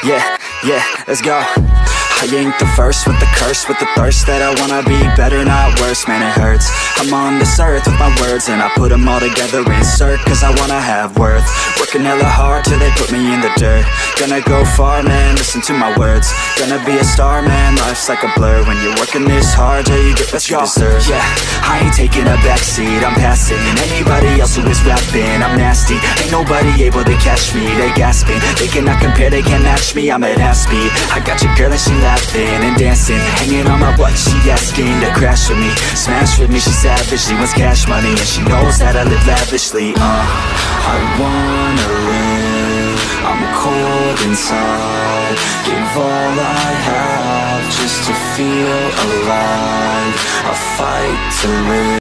Yeah, let's go. I ain't the first with the curse, with the thirst that I wanna be better, not worse, man it hurts. I'm on this earth with my words and I put them all together, insert, cause I wanna have worth. Working hella hard till they put me in the dirt. Gonna go far, man, listen to my words. Gonna be a star, man, life's like a blur. When you're working this hard, yeah, you get what you deserve. Yeah, I ain't taking a backseat, I'm passing anybody else who is rapping. I'm nasty, ain't nobody able to catch me. They gasping, they cannot compare, they can't match me. I'm at half speed, I got your girl and she laughing and dancing, hanging on my butt, she asking to crash with me, smash with me. She savage, she wants cash money, and she knows that I live lavishly. I wanna live, I'm cold inside. Give all I have just to feel alive. I fight to live.